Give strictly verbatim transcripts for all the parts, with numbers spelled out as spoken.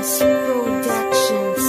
Prince Productions.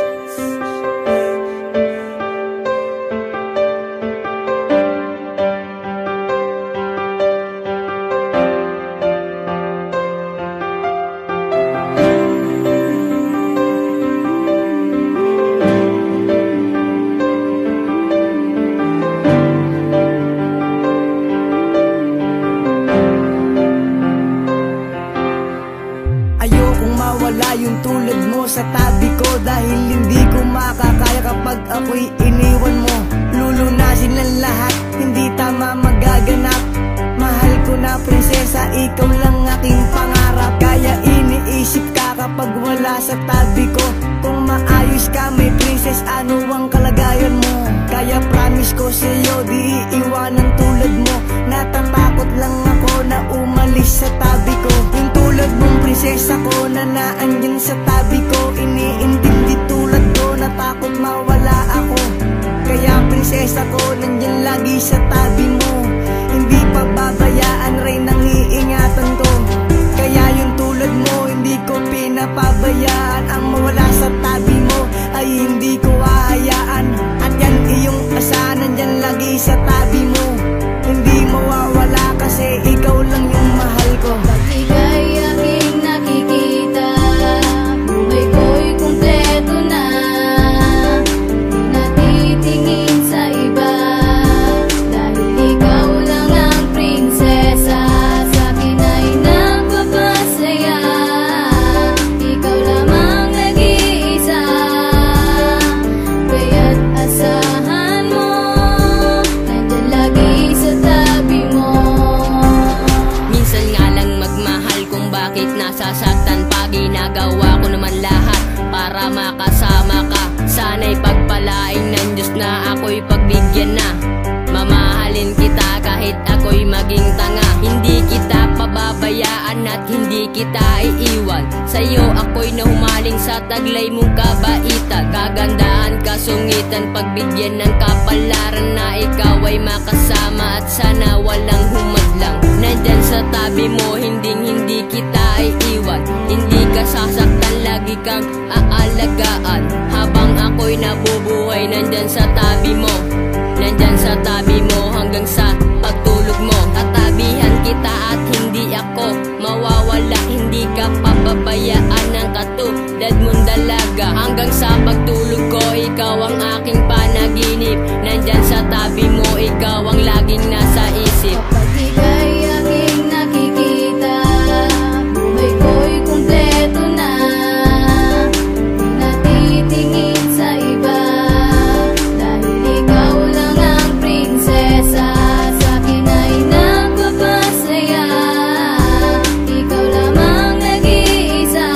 Wala yung tulad mo sa tabi ko, dahil hindi ko makakaya kapag ako'y iniwan mo. Lulunasin ang lahat, hindi tama magaganap. Mahal ko na prinsesa, ikaw lang aking pangarap. Kaya iniisip ka kapag wala sa tabi ko. Kung maayos ka may princess, ano ang kalagayan mo? Kaya promise ko sa'yo, di iiwanan tulad mo. Natatakot lang ako na umalis sa tabi ko. Yung tulad mong prinsesa ko na naandyan sa tabi ko, iniintindi tulad ko, natakot mawala ako. Kaya prinsesa ko, nandyan lagi sa tabi mo. Hindi pababayaan, rin ang iingatan ko. Kaya yung tulad mo, hindi ko pinapabayaan. Ang mawala sa tabi mo ay hindi ko hahayaan. At yan iyong asa, nandyan lagi sa tabi mo. Hindi mawawala kasi ikaw lang yung mahal ko. Ika'y aking nakikita, buhay ko'y kumpleto na. Di natitingin sa iba, dahil ikaw lang ang prinsesa. Sa'kin ay nagpapasaya, ikaw lamang nag-iisa. Kaya't asahan mo, nandyan lagi sa tabi mo. Minsan nga lang magmahal kung bakit nasasaktan pa. Ginagawa ko naman lahat para makasama ka. Sana'y pagpalain ng Diyos na ako'y pagbigyan na. Mamahalin kita kahit ako'y maging tanga. Hindi kita pababayaan at hindi kita iiwan. Sa'yo ako'y nahumaling sa taglay mong kabaitan. Kagandahan, kasungitan, pagbigyan ng kapalaran na ikaw ay makasama. At sana walang humadlang. Nandyan sa tabi mo, hindi hindi kita iiwan. Hindi ka sasaktan, lagi kang aalagaan. Habang ako'y nabubuhay, nandyan sa tabi mo. Nandyan sa tabi mo hanggang sa pagtulog mo. Tatabihan kita at hindi ako mawawala. Hindi ka pababayaan ng katulad mong dalaga. Hanggang sa pagtulog ko, ikaw ang aking panaginip. Nandyan sa tabi mo, ikaw ang laging nasa isip. Kapag ika'y aking nakikita, buhay ko'y kumpleto na. Di natitingin sa iba, dahil ikaw lang ang prinsesa. Sa'kin ay nagpapasaya, ikaw lamang nag-iisa.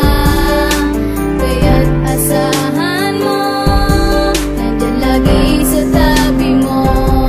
Kaya't asahan mo, nandyan lagi sa tabi mo.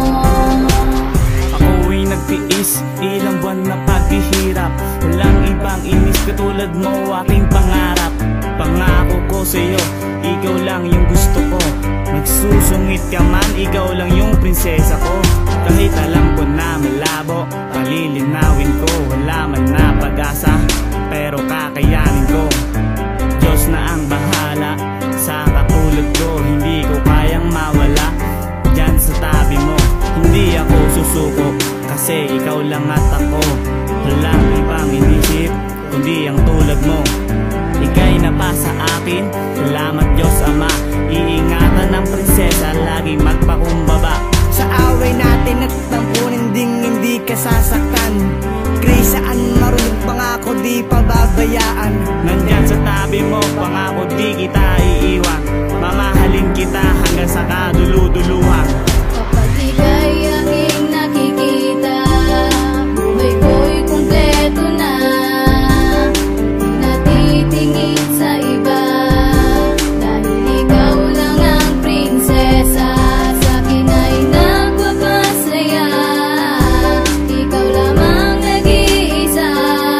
Ako'y nagtiis, ilang buwan na paghihirap. Walang ibang inis katulad mo, aking pangarap. Pangako ko sa'yo, ikaw lang yung gusto ko. Nagsusungit ka man, ikaw lang yung prinsesa ko. Kahit alam ko na malabo, palilinawin ko. Wala man na pag-asa, pero kakayanin ko. Diyos na ang bahala sa katulad ko. Hindi ko kayang mawala dyan sa tabi mo. Hindi ako susuko, kasi ikaw lang at ako. Walang ibang inisip, kundi ang tulad mo. Ika'y napasa akin, salamat Diyos Ama. Iingatan ng prinsesa, laging magpakumbaba. Sa away natin at tampunin ding hindi ka sasaktan. Krisaan marunong pangako, di pababayaan. Nandyan sa tabi mo, pangako di kita iiwan. Mamahalin kita hanggang sa kaduluduluhan. Kapag ika'y aking nakikita, buhay ko'y kumpleto na. Di natitingin sa iba, dahil ikaw lang ang prinsesa. Sa'kin ay nagpapasaya, ikaw lamang nag-iisa.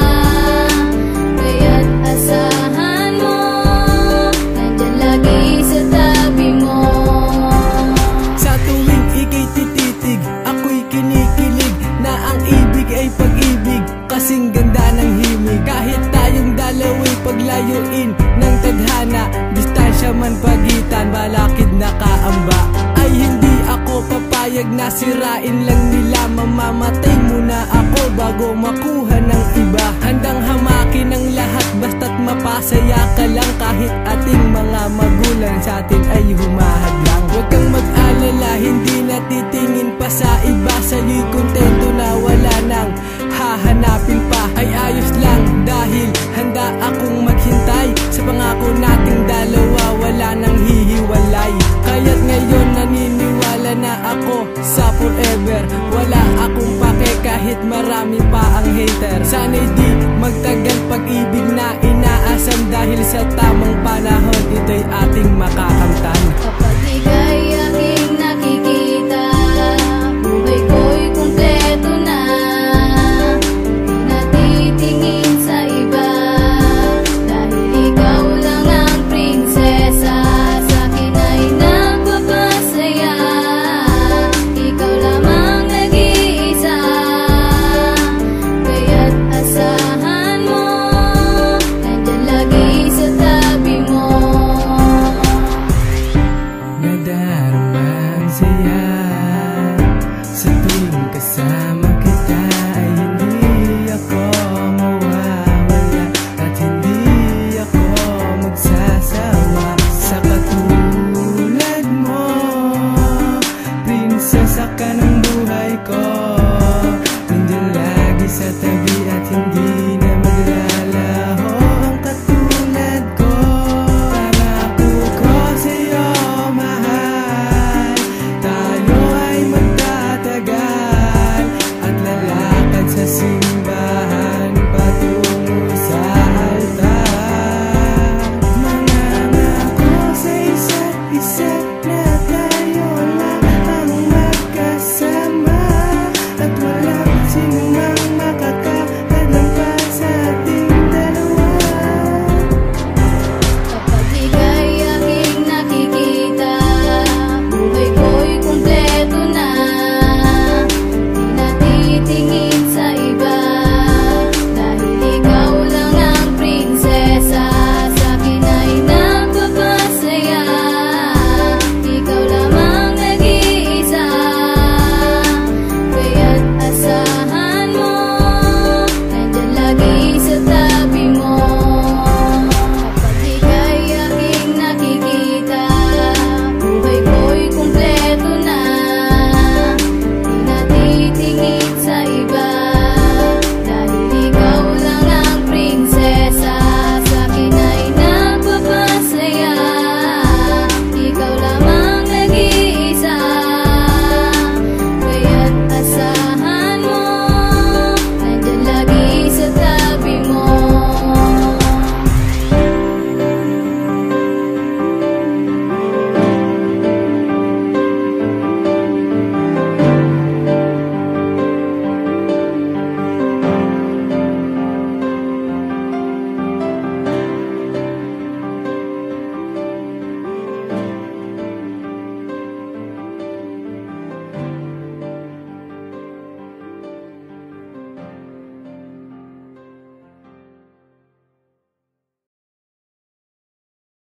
Kaya't asahan mo, nandyan lagi sa tabi mo. Sa tuwing ika'y tititig, ako'y kinikilig na ang ibig ay pag-ibig, kasing ganda ng himig. Kahit tayong dalawa'y paglayo layuin ng tadhana, distansya man pagitan, balakid nakaamba. Ay hindi ako papayag na sirain lang nila, mamamatay muna ako bago makuha ng iba. Handang hamakin ang lahat basta't mapasaya ka lang, kahit ating mga magulang sa atin ay humahadlang. Huwag kang mag-alala, hindi natitingin pa sa iba, sa'yo'y kontento na wala nang hahanapin pa. Ay ayos lang dahil handa akong maghintay sa pangako nating dalawa, wala nang hihiwalay. Kaya't ngayon naniniwala na ako sa forever, wala akong pake kahit marami pa ang hater. Sana'y di magtagal pag-ibig na inaasam dahil sa tayo